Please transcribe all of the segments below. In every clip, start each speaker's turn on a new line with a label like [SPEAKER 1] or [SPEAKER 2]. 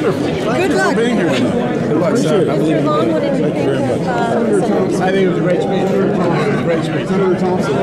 [SPEAKER 1] Wonderful.
[SPEAKER 2] Good
[SPEAKER 1] Thank you
[SPEAKER 2] luck.
[SPEAKER 1] for being here tonight. Good luck, sir. I believe in you. Thank you very much.
[SPEAKER 3] I think it was a great speech. Great speech.
[SPEAKER 1] Senator Thompson.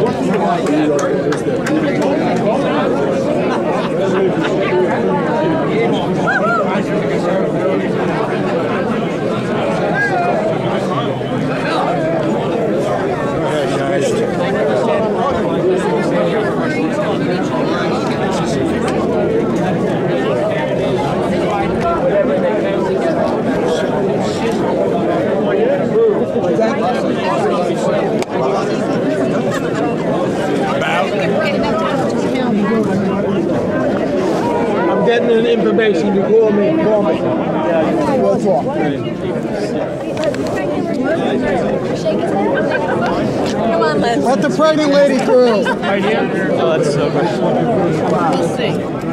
[SPEAKER 3] I'm getting an information. You call me. Call me. We'll talk.
[SPEAKER 2] Come on, Liz.
[SPEAKER 3] Let the pregnant lady through.
[SPEAKER 4] Right here? Oh, that's so great.
[SPEAKER 2] We'll see.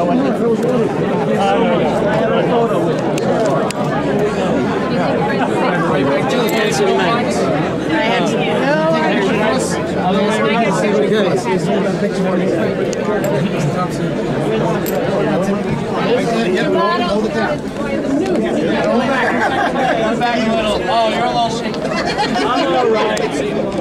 [SPEAKER 3] Hold it down.
[SPEAKER 4] Back a little. Oh, you're a little shaky. I'm all right.